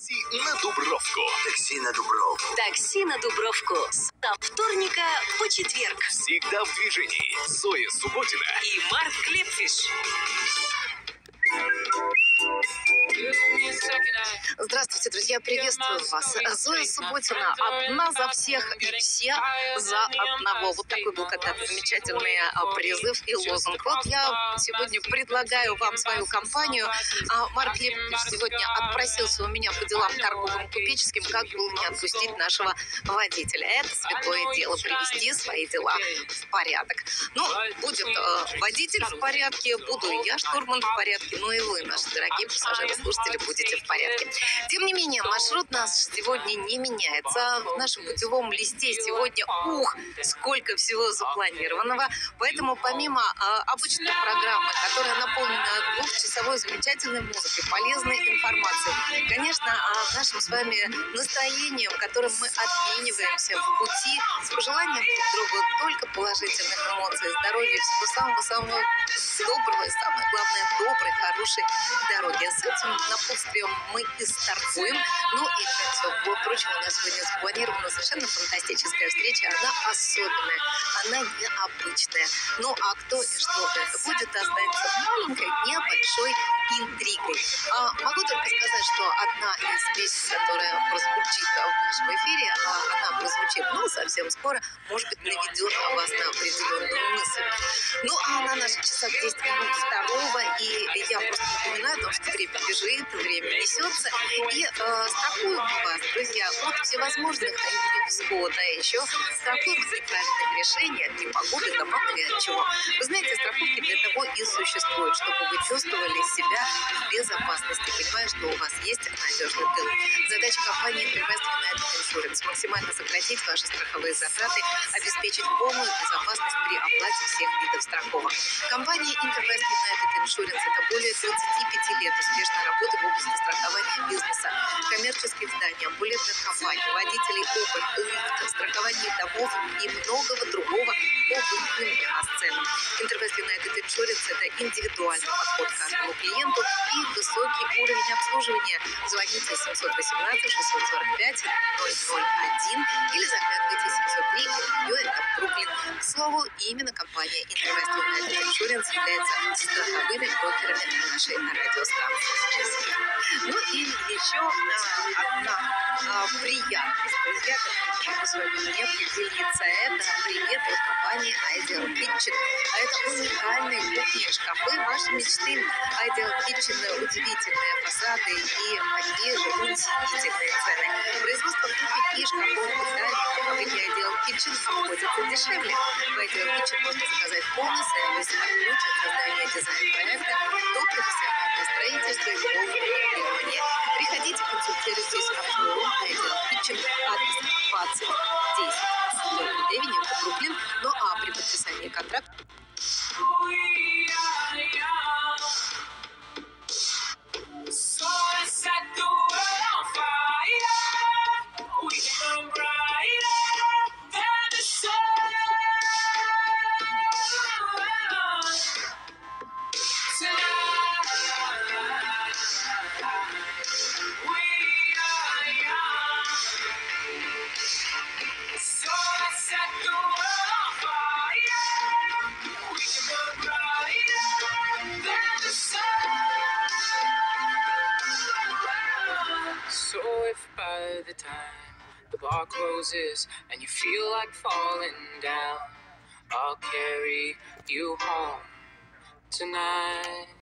Такси на Дубровку. Такси на Дубровку. Такси на Дубровку со вторника по четверг. Всегда в движении. Зоя Субботина И Марк Клепфиш. Здравствуйте, друзья, приветствую вас. Зоя Субботина, одна за всех и все за одного. Вот такой был когда-то замечательный призыв и лозунг. Вот я сегодня предлагаю вам свою компанию. Марк Клепфиш сегодня отпросился у меня по делам торговым купеческим, как было не отпустить нашего водителя. Это святое дело, привести свои дела в порядок. Ну, будет водитель в порядке, буду и я, штурман, в порядке, ну и вы, наши дорогие пассажиры, слушатели, будете в порядке. Тем не менее, маршрут наш сегодня не меняется. В нашем путевом листе сегодня, сколько всего запланированного. Поэтому помимо обычной программы, которая наполнена двухчасовой замечательной музыкой, полезной информацией, конечно, нашим с вами настроением, которым мы обмениваемся в пути, с пожеланием друг другу только положительных эмоций, здоровья, всего самого-самого доброго и, самое главное, доброй, хорошей дороги. С этим напутствием мы и стартуем. Ну и, как все прочего, у нас сегодня запланирована совершенно фантастическая встреча. Она особенная, она необычная. Ну а кто и что это будет, останется маленькой, небольшой интригой. Могу только сказать, что одна из песен, которая прозвучит в нашем эфире, она прозвучит, совсем скоро, может быть, наведет вас на определенную мысль. Ну, а на наших часах 10 минут второго, и я просто напоминаю о том, что время бежит, время несется, и страхуем вас, друзья, от всевозможных невзгод, а еще страхуем от неправильных решений, от непогоды, да мало ли от чего. Вы знаете, страховки для того и существуют, чтобы вы чувствовали себя в безопасности, понимая, что у вас есть надежный тыл. Задача компании Intervest United Insurance – максимально сократить ваши страховые затраты, обеспечить полную безопасность при оплате всех видов страховок. Компания Intervest United Insurance – это более 25 лет успешной работы в области страхования бизнеса, коммерческих зданий, амбулаторных компаний, водителей опыт, лифт, страхование домов и многого другого по выгодным для вас ценам. Intervest United Insurance – это индивидуальный подход к каждому клиенту и высокий уровень обслуживания. Звоните 718 645 001 или заглядывайте 703 это Бруклин. К слову, именно компания Intervest United Insurance является страховыми брокерами нашей радиостанции. Ну и еще одна приятность, друзья, которую с вами не поделиться. Это привет от компании Ideal Kitchen. А это уникальные кухни и шкафы вашей мечты. Ideal Kitchen – удивительные фасады и такие же удивительные цены. Производство кухонь и шкафов в Италии на фабрике Ideal Kitchen обходится дешевле. В Ideal Kitchen можно заказать полный сервис от ключ от создания дизайн-проекта до профессионального строительства и полного моделирования. Приходите, консультируйтесь в шоурум Ideal Kitchen, адрес 2010 Девеню, это Бруклин. Ну а при подписании контракта So if by the time the bar closes and you feel like falling down, I'll carry you home tonight.